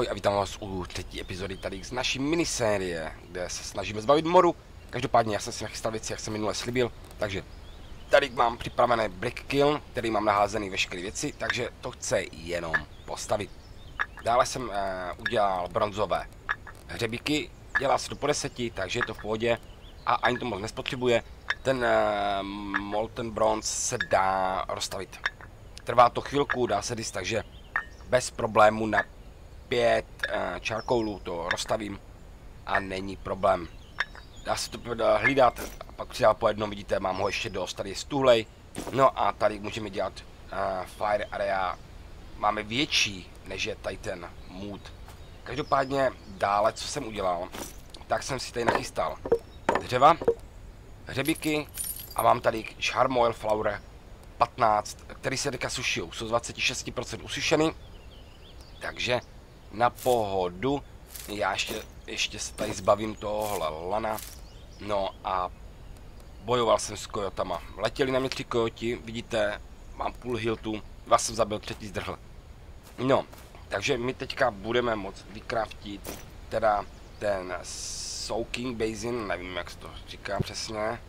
a vítám vás u třetí epizody tady z naší minisérie, kde se snažíme zbavit moru. Každopádně já jsem si nachystal věci, jak jsem minule slibil, takže tady mám připravené brick kiln, který mám naházený veškeré věci, takže to chce jenom postavit. Dále jsem udělal bronzové hřebíky, dělá se to po 10, takže je to v pohodě a ani to moc nespotřebuje. Ten molten bronze se dá rozstavit. Trvá to chvilku, dá se říct, takže bez problému na 5 charcoalů to rozstavím a není problém. Dá se to hlídat a pak přidá po jednom, vidíte, mám ho ještě dost, tady je stuhlej. No a tady můžeme dělat fire area, máme větší než je tady ten mood. Každopádně dále, co jsem udělal, tak jsem si tady nachystal dřeva, hřebíky a mám tady charm flower 15, který se teďka suší, jsou z 26% usušený. Takže na pohodu, já ještě se tady zbavím tohohle lana. No a bojoval jsem s kojotama. Letěli na mě 3 kojoti, vidíte, mám půl hiltu, 2 jsem zabil, 3 zdrhl. No, takže my teďka budeme moct vykraftit teda ten soaking basin, nevím jak se to říká přesně.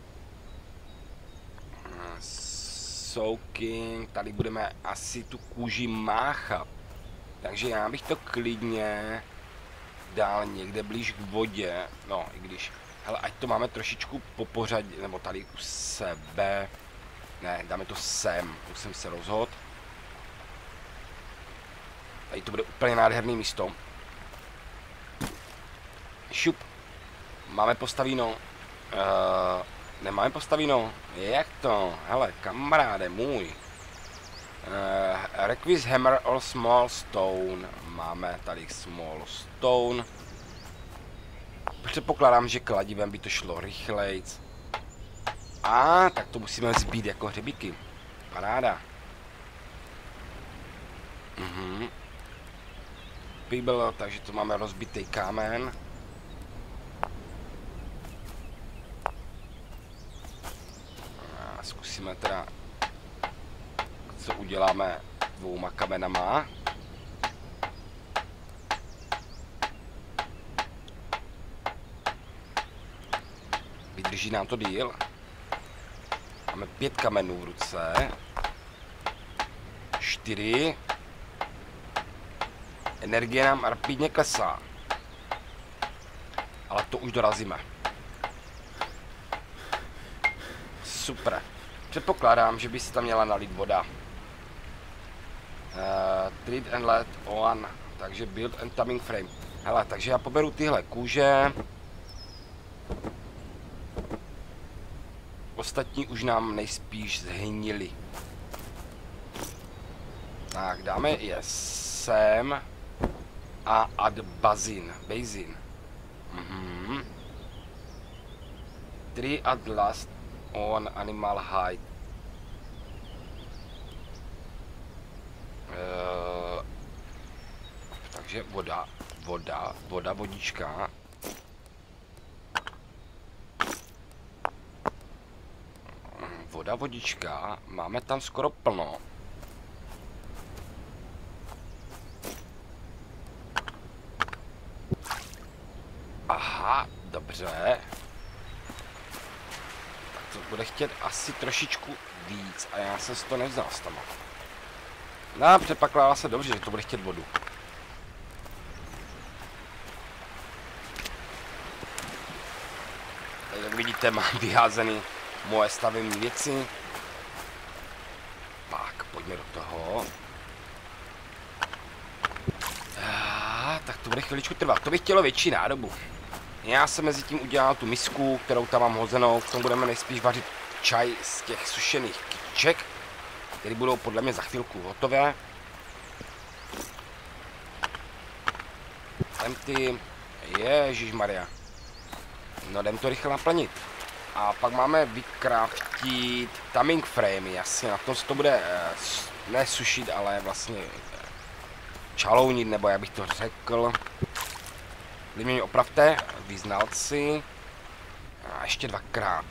Soaking, tady budeme asi tu kůži máchat. Takže já bych to klidně dal někde blíž k vodě, no i když, hele, ať to máme trošičku po pořadě, nebo tady u sebe, ne, dáme to sem, už jsem se rozhodl. Tady to bude úplně nádherný místo. Šup, máme postavíno, nemáme postavíno, jak to, hele, kamaráde můj. Requise hammer or small stone. Máme tady small stone. Předpokládám, že kladivem by to šlo rychlejc. A tak to musíme zbít jako hřebíky. Paráda. Píbel, takže to máme rozbitý kámen. A zkusíme teda, co uděláme 2 kamenama. Vydrží nám to díl. Máme 5 kamenů v ruce. 4. Energie nám rapidně klesá. Ale to už dorazíme. Super. Předpokládám, že by se tam měla nalít voda. Treat and let on, takže build and taming frame. Hele, takže já poberu tyhle kůže. Ostatní už nám nejspíš zhnili. Tak, dáme je sem. A add basin. Tree at last on animal hide. Takže vodička. Vodička, máme tam skoro plno. Aha, dobře. Tak to bude chtět asi trošičku víc a já jsem si to nevzal s tam. No, předpokládá se dobře, že to bude chtět vodu. Jak vidíte, mám vyházený moje stavební věci. Tak, pojďme do toho. Tak to bude chviličku trvat. To by chtělo větší nádobu. Já jsem mezi tím udělal tu misku, kterou tam mám hozenou. V tom budeme nejspíš vařit čaj z těch sušených kytiček, které budou podle mě za chvilku hotové. Empty. Ježišmarja. No, jdem to rychle naplnit. A pak máme vykraftit taming frame, jasně, na to se to bude ne sušit, ale vlastně čalounit, nebo jak bych to řekl. Vy mě opravte, vy znalci. A ještě 2krát.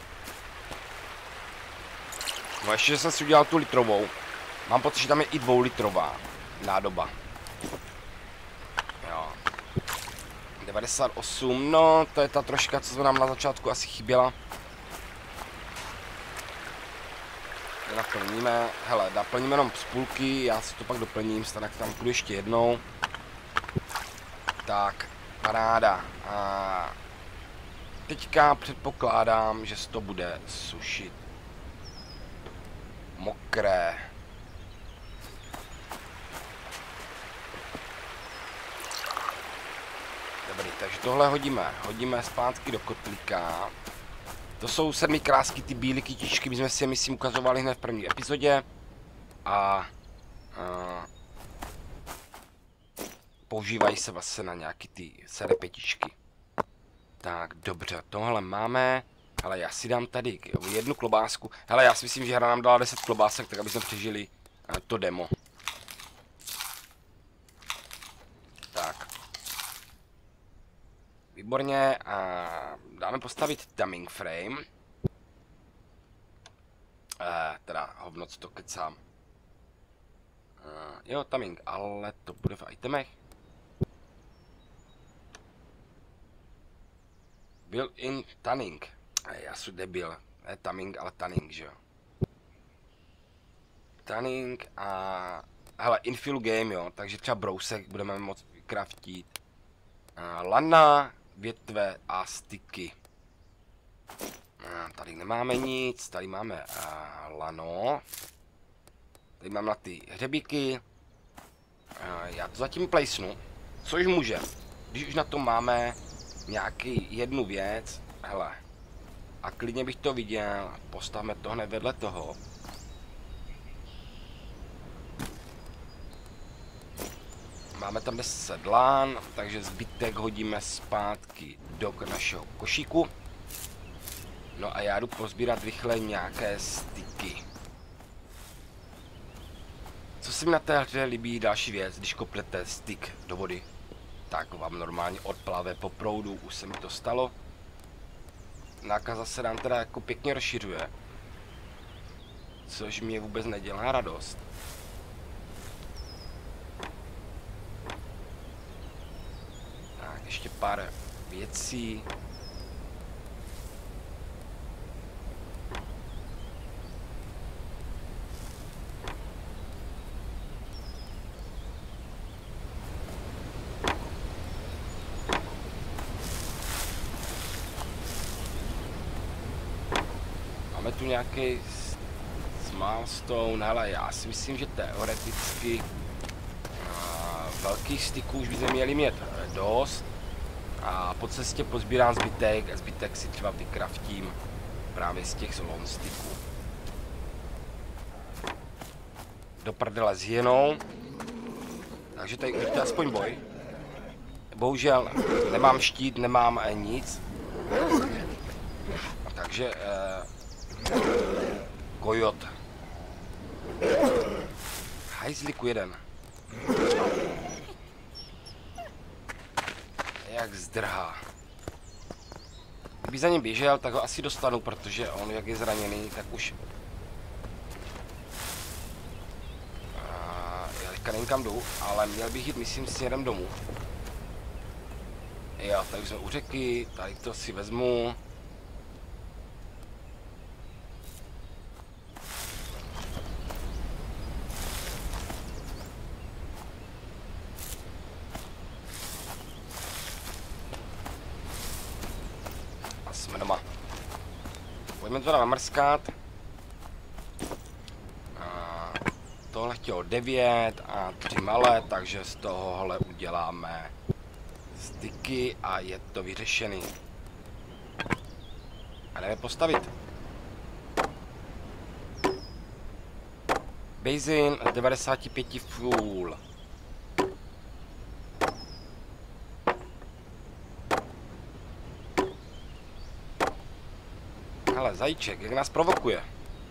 No ještě, že jsem si udělal tu litrovou. Mám pocit, že tam je i 2litrová nádoba. 98, no to je ta troška, co nám na začátku asi chyběla. Naplníme, hele, naplníme jenom z půlky, já si to pak doplním, stanek tam půjdu ještě jednou. Tak, paráda. A teďka předpokládám, že se to bude sušit. Mokré. Dobrý, takže tohle hodíme zpátky do kotlíka. To jsou 7 krásky, ty bílé kytičky, my jsme si je myslím ukazovali hned v první epizodě. A používají se vlastně na nějaký ty serepetičky. Tak, dobře, tohle máme. Hele, já si dám tady jednu klobásku. Hele, já si myslím, že hra nám dala 10 klobásek, tak aby jsme přežili to demo. Tak. Výborně, a dáme postavit timing frame. Teda hovno, co to kecám. Jo, timing, ale to bude v itemech. Built-in tanning. Já jsem debil. Ne timing, ale tanning, že jo. Tanning a... Hele, infill game, jo, takže třeba brousek budeme moct craftit. Lana, větve a styky. Tady nemáme nic, tady máme lano. Tady mám na ty hřebíky. Já to zatím placenu, což může. Když už na to máme nějaký jednu věc, hele. A klidně bych to viděl, postavme to hned vedle toho. Máme tam 10 lán, takže zbytek hodíme zpátky do našeho košíku. No a já jdu pozbírat rychle nějaké styky. Co se mi na té hře líbí další věc, když kopnete styk do vody, tak vám normálně odplave po proudu, už se mi to stalo. Nákaza se nám teda jako pěkně rozšiřuje, což mě vůbec nedělá radost. Tak, ještě pár věcí. Máme tu nějaký milestone, hele, já si myslím, že teoreticky velkých styků už bychom měli mít dost. A po cestě pozbírám zbytek a zbytek si třeba vykraftím právě z těch long styků. Do prdele s hyenou. Takže tady je aspoň boj. Bohužel nemám štít, nemám nic. Takže kojot. Hajzliku jeden. Jak zdrhá. Kdyby za ním běžel, tak ho asi dostanu, protože on, jak je zraněný, tak už... Já teďka nevím, kam jdu, ale měl bych jít, myslím, směrem domů. Jo, tady jsme u řeky, tady to si vezmu. Jsme doma. Pojďme to namrskat. Tohle chtělo 9 a 3 malé, takže z tohohle uděláme styky a je to vyřešený. A jdeme postavit. Basin 95 full. Hele, zajíček, jak nás provokuje.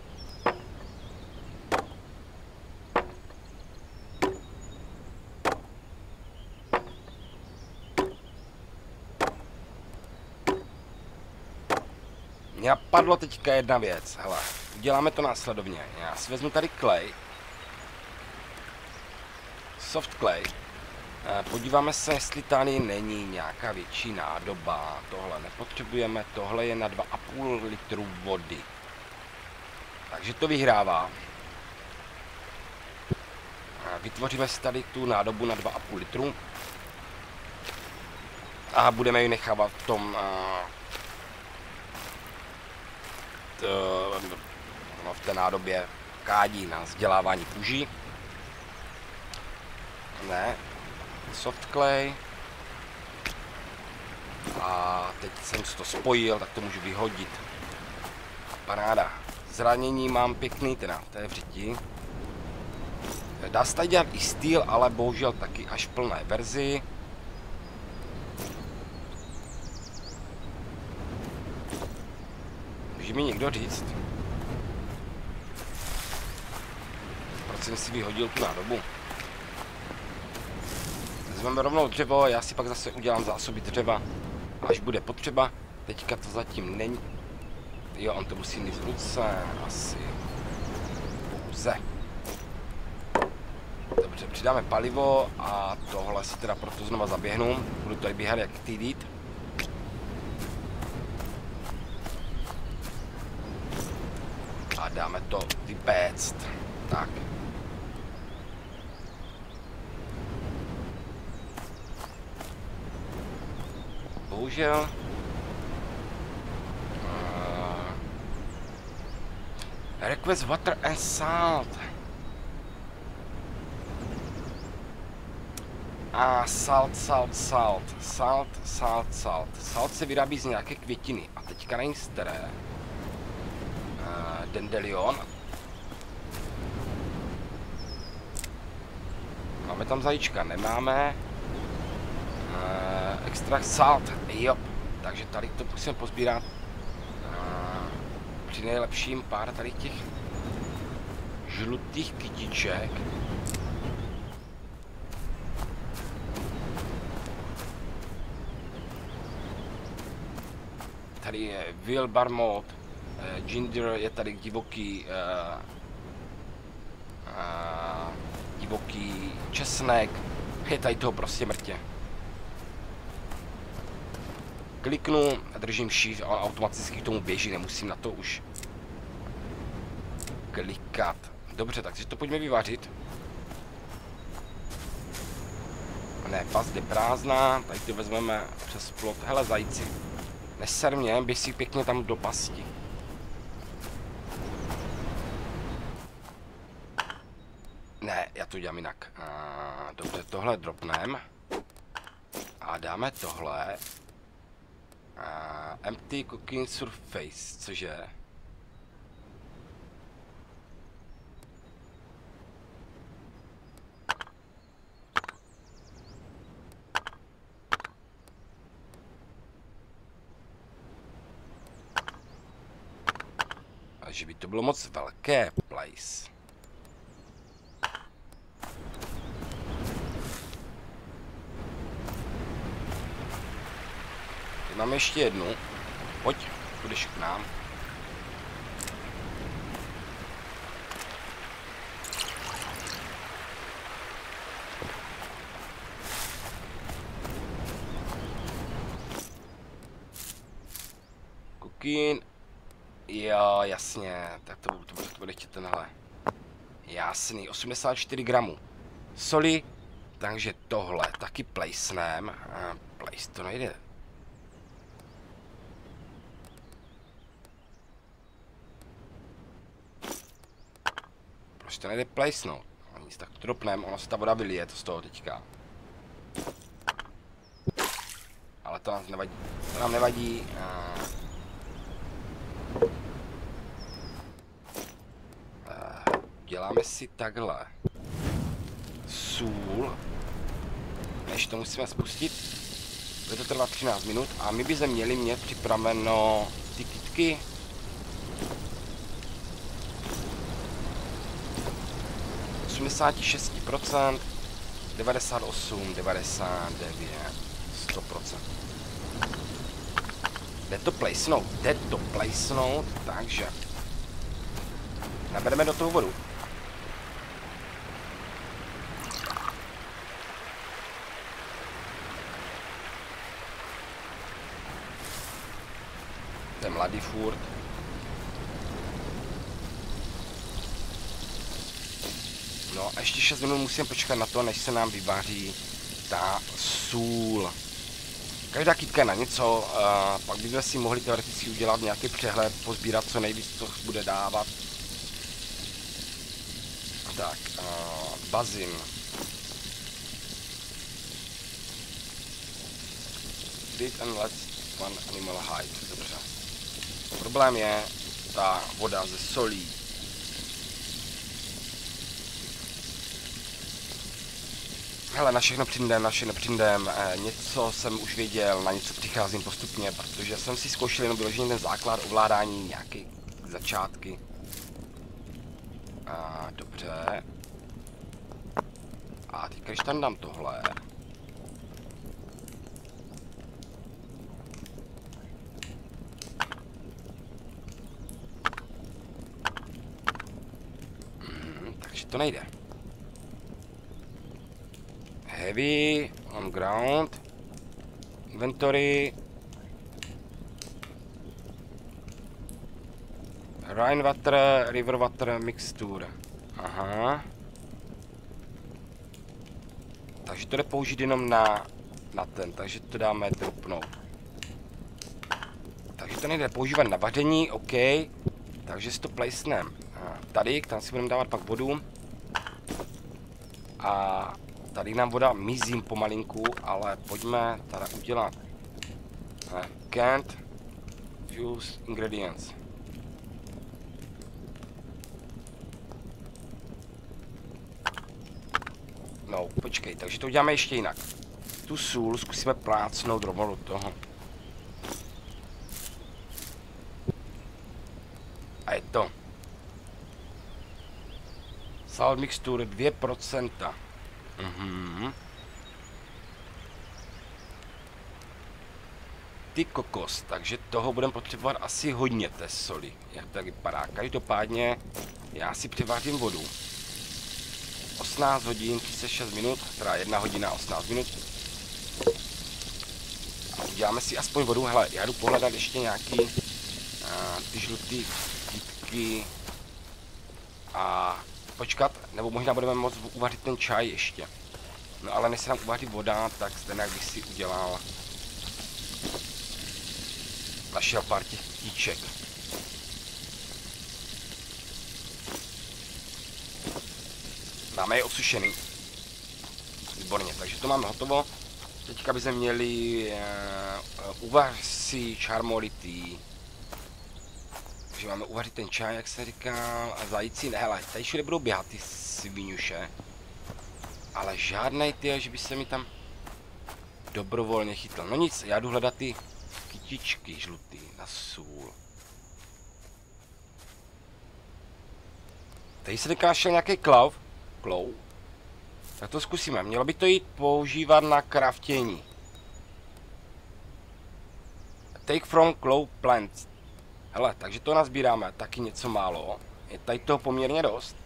Mně napadlo teďka jedna věc, hele, uděláme to následovně. Já si vezmu tady clay. Soft clay. Podíváme se, jestli tady není nějaká větší nádoba. Tohle nepotřebujeme, tohle je na 2,5 litru vody. Takže to vyhrává. Vytvoříme si tady tu nádobu na 2,5 litru. A budeme ji nechávat v tom... v té nádobě kádí na vzdělávání kůží. Ne. Soft clay. A teď jsem si to spojil, tak to můžu vyhodit. Paráda. Zranění mám pěkný, teda to je v řiti. Dá se tady dělat i styl, ale bohužel taky až v plné verzi. Může mi někdo říct, proč jsem si vyhodil tu nádobu? Vezmeme rovnou dřevo, já si pak zase udělám zásoby dřeva, až bude potřeba. Teďka to zatím není. Jo, on to musí mít v ruce, asi. Pouze. Dobře, přidáme palivo a tohle si teda proto znova zaběhnu. Budu tady běhat jak týdít. A dáme to vypéct. Tak. Bohužel. Request water and salt. Salt. Salt se vyrábí z nějaké květiny. A teďka není z které. Dandelion. Máme tam zajíčka? Nemáme. Extrakt salt. Jo. Takže tady to musíme pozbírat. Při nejlepším pár tady těch žlutých kytiček. Tady je Wilbar mod, Ginger je tady divoký, divoký česnek, je tady toho prostě mrtě. Kliknu a držím shift a automaticky k tomu běží, nemusím na to už klikat. Dobře, takže to pojďme vyvařit. Ne, past je prázdná, tady to vezmeme přes plot. Hele zajíci, neser mě, běž si pěkně tam do pasti. Ne, já to dělám jinak. Dobře, tohle dropnem. A dáme tohle. Empty cooking surface, cože? A že by to bylo moc velké place. Máme ještě jednu. Pojď, půjdeš k nám. Cooking. Jo, jasně. Tak to bude chtít tenhle. Jasný, 84 gramů. Soli. Takže tohle taky placnem. Place to nejde. Proč to nejde placenout? Nic, tak to dropnem, ono se ta voda vylije to z toho teďka. Ale to nám nevadí. To nám nevadí. Děláme si takhle. Sůl. Než to musíme spustit. Bude to trvat 13 minut a my bychom měli mít připraveno ty kytky. %, 98, 99, 100%. Jde to placenout, takže nabereme do toho vodu. to je mladý furt. No a ještě 6 minut musím počkat na to, než se nám vyvaří ta sůl. Každá kytka je na něco, pak bychom si mohli teoreticky udělat nějaký přehled, pozbírat co nejvíc, co bude dávat. Tak, bazin. Feed and let one animal hide. Dobře. Problém je ta voda ze solí. Hele, na všechno přijdem, něco jsem už věděl, na něco přicházím postupně, protože jsem si zkoušel jenom vyložený ten základ ovládání, nějaké začátky. Dobře. A teď když tam dám tohle. Takže to nejde. Heavy on ground. Inventory. Rainwater, river water mixture. Aha. Takže to jde použít jenom na ten, takže to dáme dropnout. Takže to nejde používat na vaření, OK. Takže si to placeneme tady, tam si budeme dávat pak vodu. A tady nám voda mizím pomalinku, ale pojďme teda udělat can't use ingredients. No, počkej, takže to uděláme ještě jinak. Tu sůl zkusíme plácnout rovnou do toho. A je to. Salt mixture 2%. Ty kokos, takže toho budeme potřebovat asi hodně té soli, jak to tak vypadá. Každopádně já si přivářím vodu. 18 hodin, 36 minut, teda 1 hodina 18 minut. A uděláme si aspoň vodu, hele, já jdu pohledat ještě nějaký ty žlutý kytky a počkat, nebo možná budeme moct uvařit ten čaj ještě. No ale než se nám uvaří voda, tak zde jak bych si udělal našel pár těch kytíček. Máme je osušený. Výborně, takže to máme hotovo. Teďka bychom měli uvař si charmolity. Takže máme uvařit ten čaj, jak se říkal, a zajíci, ne, hele, tady všude budou běhat ty svinuše. Ale žádnej ty, že by se mi tam dobrovolně chytl. No nic, já jdu hledat ty kytičky žlutý na sůl. Tady se teďka našel nějaký klov. Tak to zkusíme. Mělo by to jít používat na craftění. Take from claw plants. Hele, takže to nazbíráme taky něco málo. Je tady toho poměrně dost.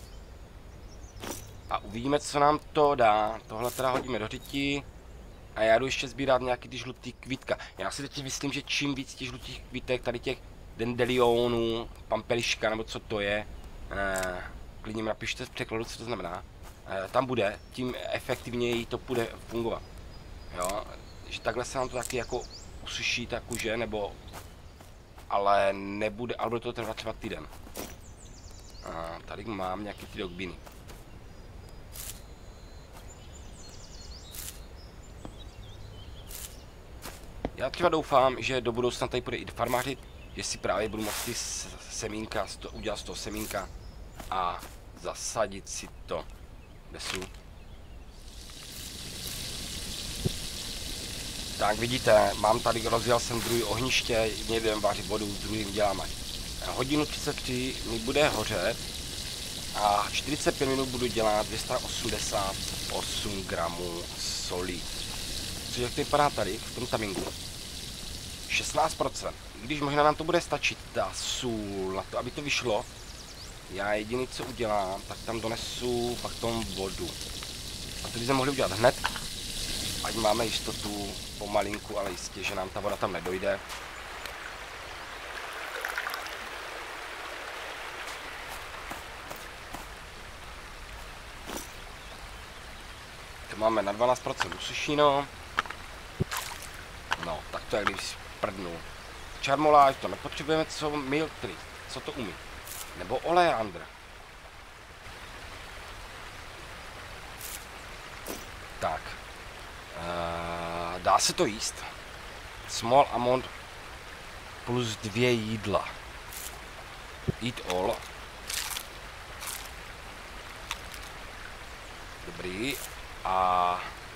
A uvidíme, co nám to dá. Tohle teda hodíme do řití. A já jdu ještě sbírat nějaký ty žlutý kvítka. Já si teď myslím, že čím víc těch žlutých kvítek, tady těch dendelionů, pampeliška, nebo co to je, klidně mi napište z překladu, co to znamená, tam bude, tím efektivněji to bude fungovat. Jo, že takhle se nám to taky jako usuší ta kůže, nebo, ale nebude, ale bude to trvat třeba týden. Tady mám nějaký ty dogbiny. Já třeba doufám, že do budoucna tady bude i farmářit, že si právě budu moct ty semínka, udělat z toho semínka a zasadit si to. Desu. Tak vidíte, mám tady, rozjel jsem druhý ohniště, jedním jdem vařit vodu, s druhým děláme. Hodinu 33 mi bude hořet a 45 minut budu dělat 288 gramů soli. Což jak to vypadá tady, v tom tamingu. 16%. I když možná nám to bude stačit, ta sůl, na to, aby to vyšlo. Já jediný, co udělám, tak tam donesu pak tom vodu. A to bychom mohli udělat hned. Ať máme jistotu pomalinku, ale jistě, že nám ta voda tam nedojde. máme na 12% usušíno. No, tak to je, když prdnu. Charmoláž, to nepotřebujeme, co Miltry, co to umí. Nebo oleandr. Tak. Dá se to jíst. Small amount plus 2 jídla. Eat all. Dobrý. A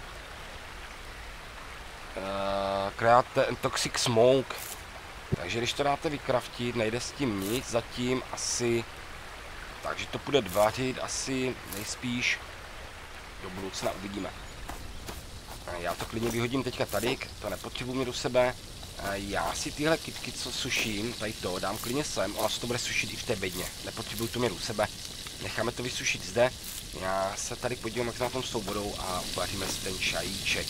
create toxic smoke. Takže když to dáte vykraftit, nejde s tím nic, zatím asi. Takže to bude vařit asi nejspíš do budoucna, uvidíme. Já to klidně vyhodím teďka tady, to nepotřebuji mít do sebe. Já si tyhle kytky, co suším, tady to dám klidně sem, ona se to bude sušit i v té bedně. Nepotřebuji to mít u sebe. Necháme to vysušit zde. Já se tady podívám, jak na tom s tou vodou a uvaříme si ten čajíček.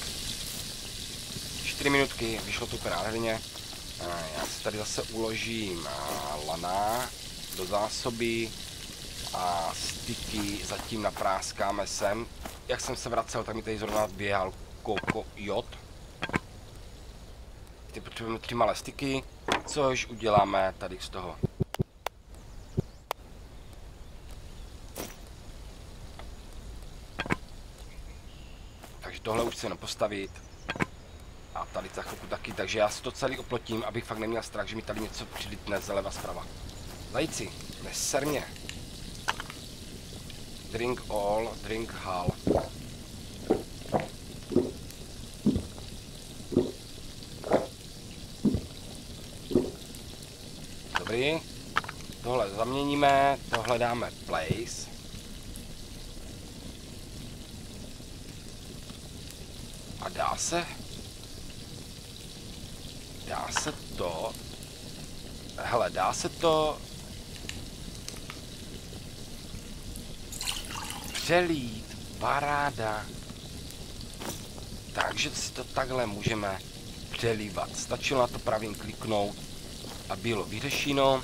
4 minutky, vyšlo to úplně nádherně. Já si tady zase uložím lana do zásoby a styky zatím napráskáme sem. Jak jsem se vracel, tak mi tady zrovna běhal kokojot. Teď potřebujeme 3 malé styky, což uděláme tady z toho. Takže tohle už se jenom postavit. A tady za chvilku taky, takže já si to celý oplotím, abych fakt neměl strach, že mi tady něco přilítne zleva zprava. Zajíci, neser mě. Drink all, drink hall. Dobrý. Tohle zaměníme, tohle dáme place. A dá se to, hele, dá se to přelít, paráda. Takže si to takhle můžeme přelívat. Stačilo na to pravým kliknout a bylo vyřešeno.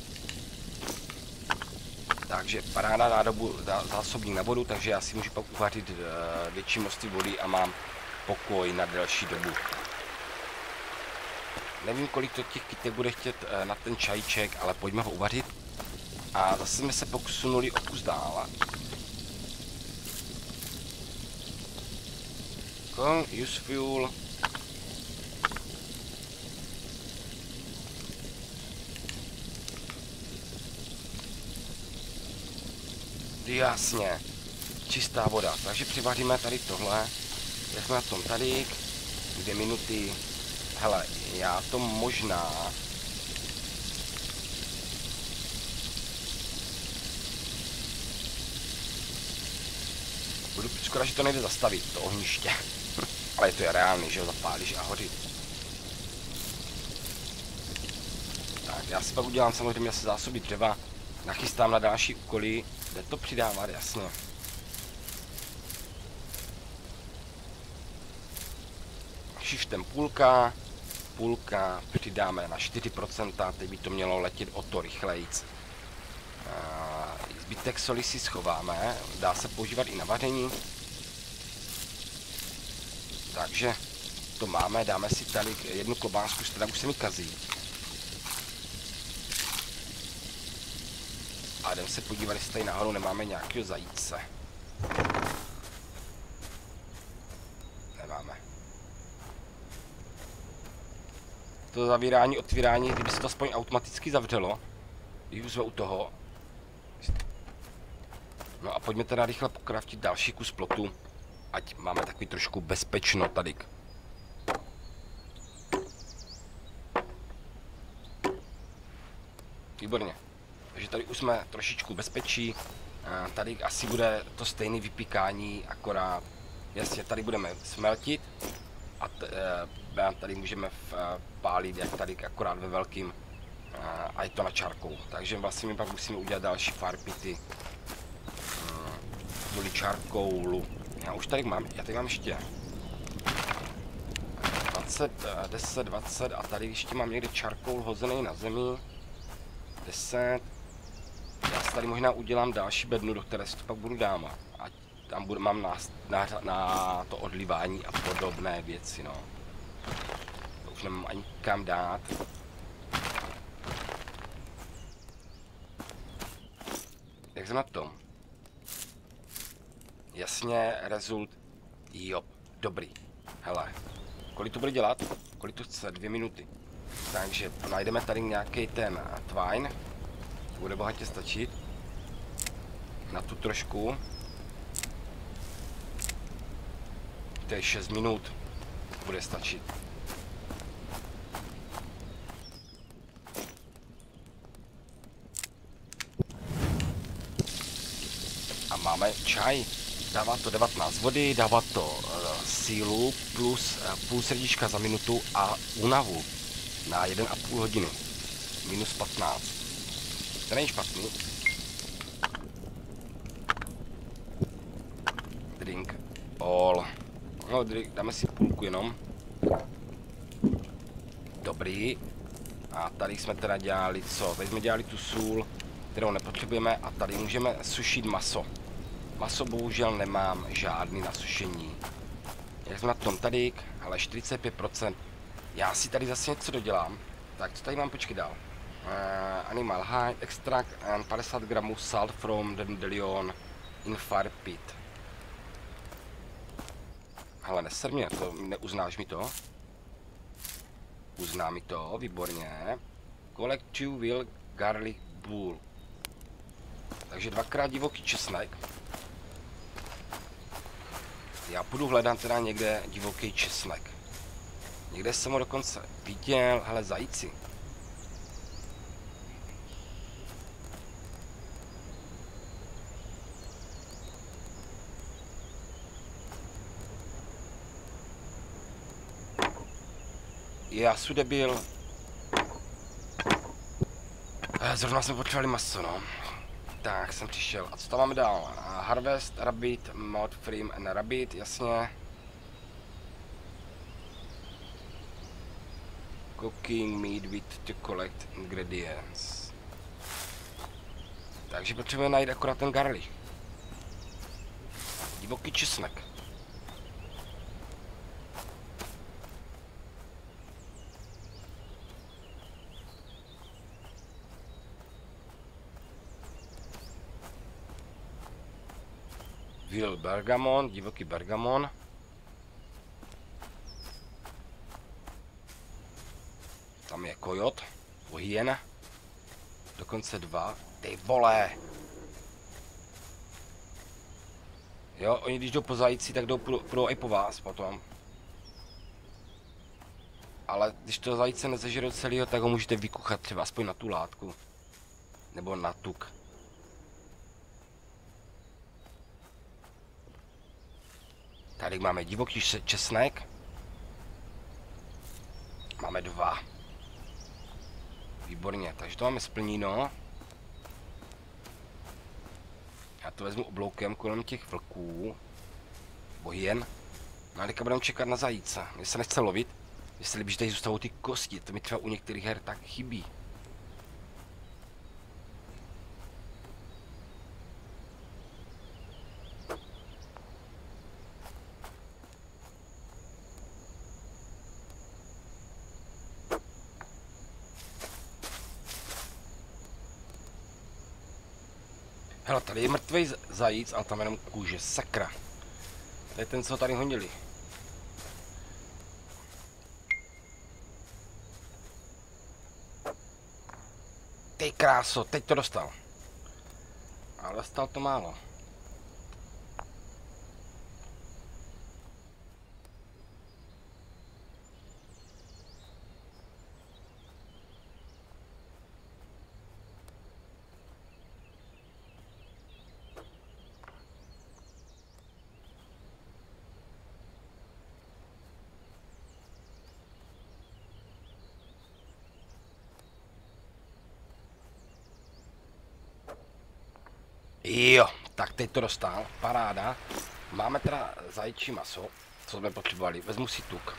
Takže paráda nádobu zásobník na vodu, takže já si můžu pak uvařit větší množství vody a mám pokoj na delší dobu. Nevím, kolik to těch kytek bude chtět na ten čajíček, ale pojďme ho uvařit. A zase jsme se posunuli o kus dál. Use fuel. Jasně, čistá voda. Takže přivaříme tady tohle. Jak jsme na tom tady, 2 minuty. Hele, já to možná... Budu škoda, že to nejde zastavit, to ohniště. Ale to je reálný, že ho zapálíš a hoří. Tak, já si pak udělám samozřejmě asi zásoby dřeva. Nachystám na další úkoly. Jde to přidávat, jasně. Shiftem půlka, přidáme na 4%, teď by to mělo letět o to rychlejc. Zbytek soli si schováme, dá se používat i na vaření. Takže to máme, dáme si tady jednu klobásku, která už se mi kazí. A jdeme se podívat, jestli tady náhodou nemáme nějakého zajíce. Nemáme. To zavírání, otvírání, kdyby se to aspoň automaticky zavřelo. Když už jsme u toho. No a pojďme teda rychle pokraftit další kus plotu. Ať máme takový trošku bezpečno tady. Výborně. Takže tady už jsme trošičku bezpečí. Tady asi bude to stejné vypíkání, akorát jasně tady budeme smeltit a tady můžeme pálit jak tady akorát ve velkým a je to na čarkou. Takže vlastně my pak musíme udělat další farpity kvůli čarkoulu. Já už tady mám, já tady mám ještě 20, 10, 20 a tady ještě mám někde čarkoul hozený na zemi. 10. Já si tady možná udělám další bednu, do které si to pak budu dávat. tam mám na to odlívání a podobné věci, no. To už nemám ani kam dát. Jak jsem na tom? Jasně, result. Jo, dobrý. Hele, kolik to bude dělat? Kolik to chce? 2 minuty. Takže najdeme tady nějaký ten twine. Bude bohatě stačit. Na tu trošku. To je 6 minut. Bude stačit. A máme čaj. Dává to 19 vody, dává to sílu plus půl srdíčka za minutu a únavu na 1,5 hodiny. Minus 15. To není špatný. Drink all. No, dáme si půlku jenom. Dobrý. A tady jsme teda dělali co? Tady jsme dělali tu sůl, kterou nepotřebujeme, a tady můžeme sušit maso. Maso bohužel nemám žádný na sušení. Jak jsme na tom tady, ale 45%. Já si tady zase něco dodělám. Tak co tady mám, počkej dál. Animal hide, extract and 50 gramů salt from dandelion in fire pit. Hele, neser mě, to neuznáš mi to? Uzná mi to, výborně. Collect 2 will garlic bull. Takže 2krát divoký česnek. Já budu hledat teda někde divoký česnek. Někde jsem ho dokonce viděl, hele, zajíci. Já jsem debil. Zrovna jsme potřebovali maso, no. Tak, jsem přišel. A co tam máme dál? Harvest, rabbit, mod, frame and rabbit, jasně. Cooking meat with to collect ingredients. Takže potřebujeme najít akorát ten garlic. Divoký česnek. Wild bergamon, divoký bergamon. Tam je kojot, hyena. Dokonce 2. Ty vole! Jo, oni když jdou po zajíci, tak půjdou i po vás potom. Ale když to zajíce nezežerou celýho, tak ho můžete vykuchat třeba aspoň na tu látku. Nebo na tuk. Tady máme divoký česnek. Máme 2. Výborně, takže to máme splněno. Já to vezmu obloukem kolem těch vlků. Nebo hyen. No a teďka budeme čekat na zajíce. Mně se nechce lovit. Mně se líbí, že tady zůstanou ty kosti. To mi třeba u některých her tak chybí. Hele, tady je mrtvý zajíc, ale tam jenom kůže, sakra. To je ten, co tady honili. Ty kráso, teď to dostal. Ale dostal to málo. Jo, tak teď to dostal, paráda. Máme teda zajčí maso, co jsme potřebovali. Vezmu si tuk.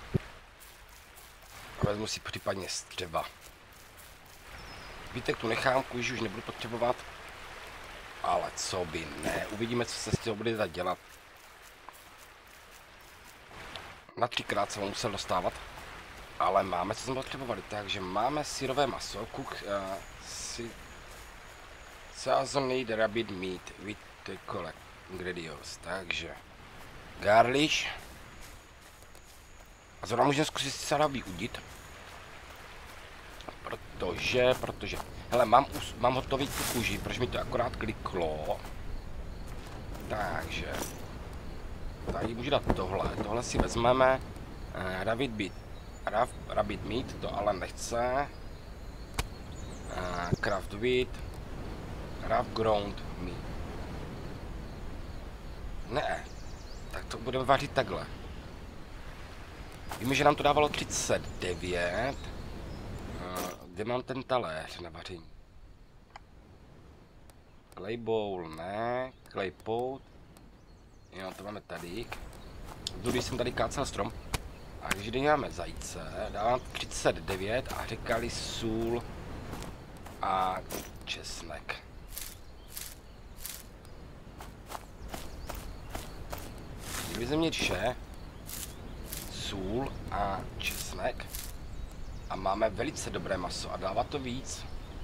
A vezmu si případně střeva. Zbytek tu nechám, kůži už nebudu potřebovat. Ale co by ne, uvidíme, co se s tím bude dělat. Na 3krát se musel dostávat. Ale máme, co jsme potřebovali, takže máme syrové maso, seasoned rabbit meat with the correct ingredients, takže garlic. A zrovna můžeme zkusit salát vyudit. Protože, hele, mám hotový tu kůži, protože mi to akorát kliklo. Takže, tady můžu dát tohle si vezmeme, rabbit meat, to ale nechce. Craft wheat, rough ground meat. Ne, tak to budeme vařit takhle. Víme, že nám to dávalo 39. Kde mám ten taléř na vaření? Clay bowl, ne. Clay pot. Jo, to máme tady. Když jsem tady kácel strom. A když dáme zajíce, dávám 39 a říkali sůl a česnek. Kdyby měli sůl a česnek a máme velice dobré maso a dává to víc.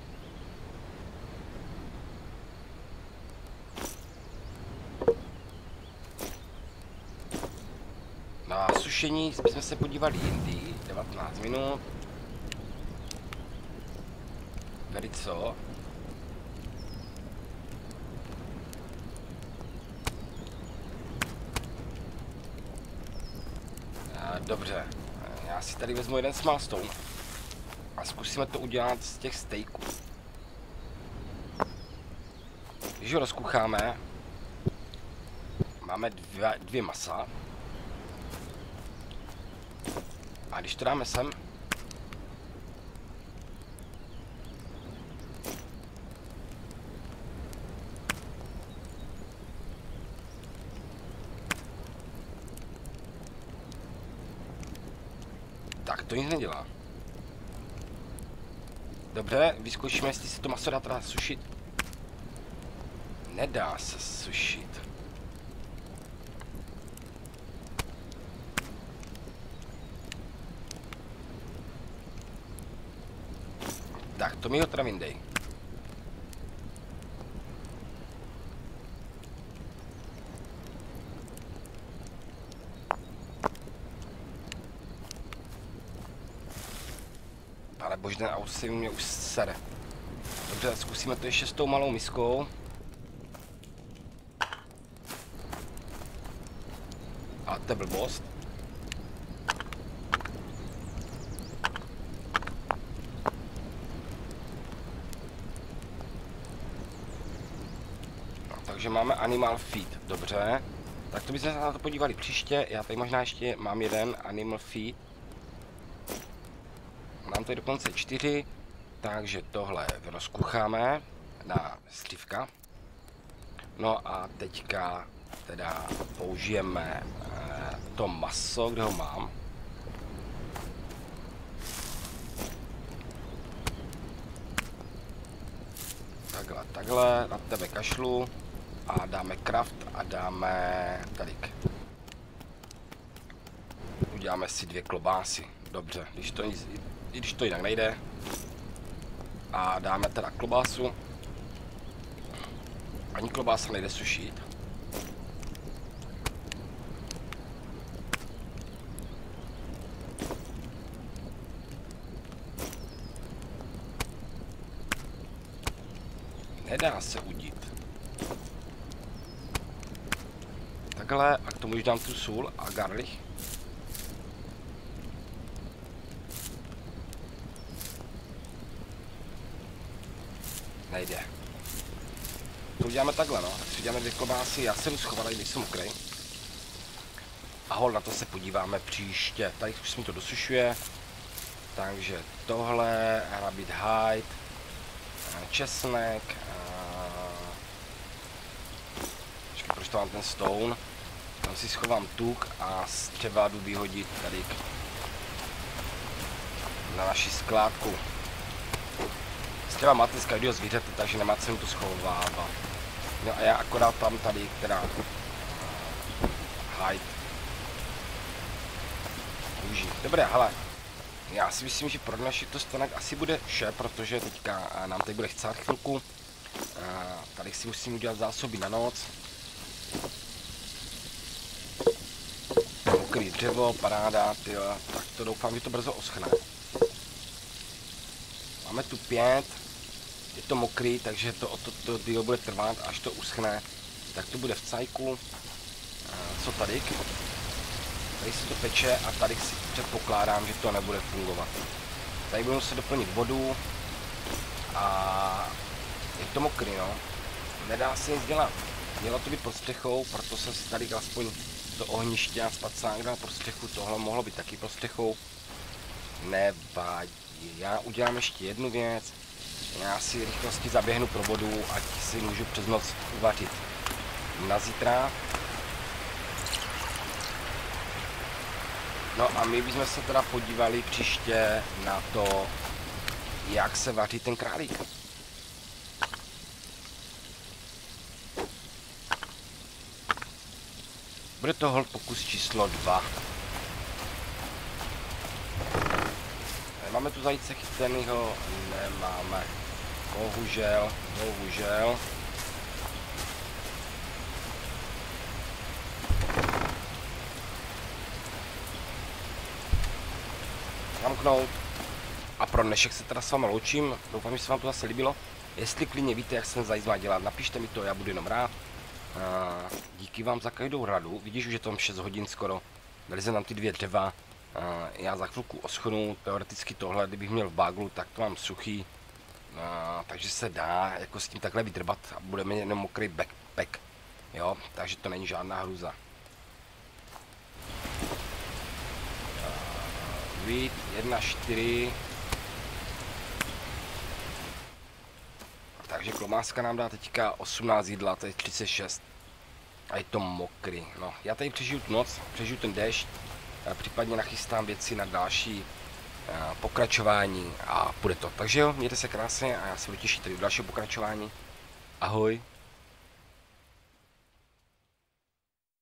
Na sušení jsme se podívali jindy, 19 minut. Velice. Dobře, já si tady vezmu jeden small stone a zkusíme to udělat z těch steaků. Když ho rozkucháme, máme dvě masa. A když to dáme sem, tak to nic nedělá. Dobře, vyzkoušíme, jestli se to maso dá teda sušit. Nedá se sušit. Tak, to mi ho teda vyndej. Ale bož, ten aut si mě už sere. Dobře, zkusíme to ještě s tou malou miskou. A to je blbost. Takže máme animal feed, dobře. Tak to bychom se na to podívali příště. Já tady možná ještě mám jeden animal feed. Mám tady dokonce 4, takže tohle rozkucháme na slivka. No a teďka teda použijeme to maso, kde ho mám. Takhle, na tebe kašlu. A dáme craft a dáme tady. Uděláme si 2 klobásy. Dobře, když to jinak nejde. A dáme teda klobásu. Ani klobása nejde sušit. Nedá se udít. Takhle, a k tomu už dám tu sůl a garlic. Nejde. To uděláme takhle, no. Tak si uděláme 2 klobásy, já jsem schoval, když jsem mokrý. A hol, na to se podíváme příště. Tady už mi to dosušuje. Takže tohle, rabbit hide, česnek. Počkej, proč to mám ten stone? Tam si schovám tuk a třeba jdu vyhodit tady na naši skládku. Třeba máte z každého zvířete, takže nemá cenu to schovávat. No a já akorát tam tady, teda hide. Uží. Dobré, hele. Já si myslím, že pro dnešek to stanek asi bude vše, protože teďka nám tady bude chcát chvilku. Tady si musím udělat zásoby na noc. Mokrý dřevo, paráda, tyjo, tak to doufám, že to brzo oschne. Máme tu 5, je to mokrý, takže to díl bude trvat, až to uschne. Tak to bude v cajku. Co tady? Tady se to peče a tady si předpokládám, že to nebude fungovat. Tady budu muset doplnit vodu a je to mokrý, no. Nedá se nic dělat. Mělo to být pod střechou, proto jsem si tady aspoň to ohniště a spacák dal pod střechu, tohle mohlo být taky pod střechou. Nevadí. Já udělám ještě jednu věc. Já si rychlosti zaběhnu pro vodu, ať si můžu přes noc uvařit na zítra. No a my bychom se teda podívali příště na to, jak se vaří ten králík. Bude to hold pokus číslo 2. Máme tu zajíce chytenýho? Nemáme. Bohužel, bohužel. Zamknout. A pro dnešek se teda s váma loučím. Doufám, že se vám to zase líbilo. Jestli klidně víte, jak jsem zajíc má dělat, napište mi to, já budu jenom rád. Díky vám za každou radu. Vidíš, už je tam 6 hodin skoro. Dali se nám ty 2 dřeva. Já za chvilku oschnu. Teoreticky tohle, kdybych měl v baglu, tak to mám suchý. Takže se dá jako s tím takhle vydrbat a budeme jenom mokrý backpack. Jo, takže to není žádná hruza. Vít 1,4. Takže klomáska nám dá teďka 18 jídla, to je 36. A je to mokrý. No, já tady přežiju tu noc, přežiju ten déšť, případně nachystám věci na další pokračování a půjde to. Takže jo, mějte se krásně a já se budu těšit tady v dalšího pokračování. Ahoj.